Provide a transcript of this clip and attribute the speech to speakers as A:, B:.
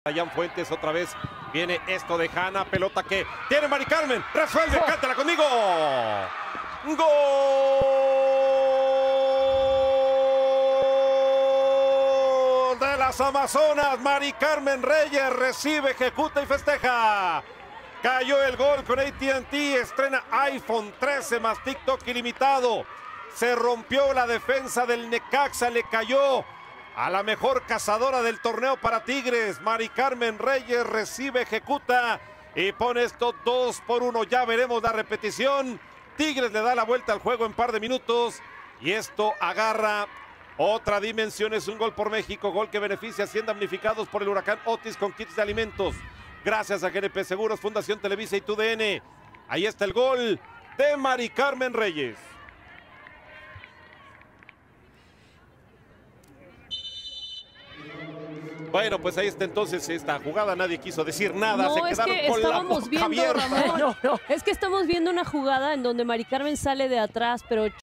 A: Dayan Fuentes otra vez, viene esto de Hanna, pelota que tiene Mari Carmen, resuelve, cántala conmigo. ¡Gol de las Amazonas! Mari Carmen Reyes recibe, ejecuta y festeja. Cayó el gol con AT&T, estrena iPhone 13 más TikTok ilimitado. Se rompió la defensa del Necaxa, le cayó a la mejor cazadora del torneo para Tigres. Mari Carmen Reyes recibe, ejecuta y pone esto 2-1. Ya veremos la repetición. Tigres le da la vuelta al juego en par de minutos y esto agarra otra dimensión. Es un gol por México, gol que beneficia a 100 damnificados por el huracán Otis con kits de alimentos. Gracias a GNP Seguros, Fundación Televisa y TUDN. Ahí está el gol de Mari Carmen Reyes. Bueno, pues ahí está entonces esta jugada. Nadie quiso decir nada.
B: No,
A: se
B: es
A: quedaron
B: que
A: con la
B: estábamos
A: boca
B: viendo,
A: abierta.
B: Ramón, es que estamos viendo una jugada en donde Mari Carmen sale de atrás, pero